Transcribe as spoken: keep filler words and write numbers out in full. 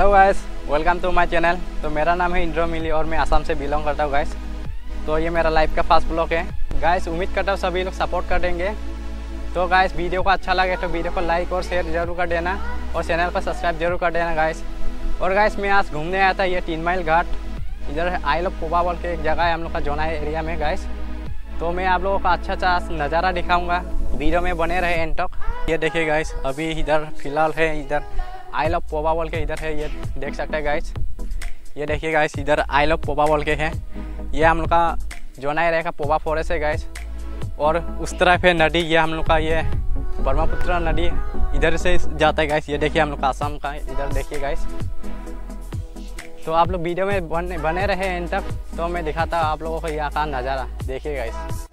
Hello guys, welcome to my channel. तो मेरा नाम है इंद्रो मिली और मैं असम से बिलोंग करता हूँ गाइस। तो ये मेरा लाइफ का फर्स्ट ब्लॉग है गाइस। उम्मीद करता हूँ सभी लोग सपोर्ट कर देंगे। तो गाइस वीडियो को अच्छा लगे तो वीडियो को लाइक और शेयर जरूर कर देना और चैनल को सब्सक्राइब जरूर कर देना गाइस। और गाइस मैं आज घूमने आया था ये तीन माइल घाट। इधर आई लव पोबा बोल के एक जगह है हम लोग का जोनाई एरिया में गाइस। तो मैं आप लोगों का अच्छा अच्छा नज़ारा दिखाऊंगा, वीडियो में बने रहे एंड तक। ये देखिए गाइस, अभी इधर फिलहाल है इधर आई लव पोबा बोल के इधर है, ये देख सकते हैं गाइस। ये देखिए गाइस, इधर आई लव पोबा बोल के है। ये हम लोग का जोनाई एरिया का पोबा फॉरेस्ट है गाइस। और उस तरफ है नदी, ये हम लोग का ये ब्रह्मपुत्र नदी इधर से जाता है गाइस। ये देखिए हम लोग का असम का, इधर देखिए गाइस। तो आप लोग वीडियो में बने बने रहे एंड तक, तो मैं दिखाता हूँ आप लोगों को यहाँ का नज़ारा। देखिए गाइस।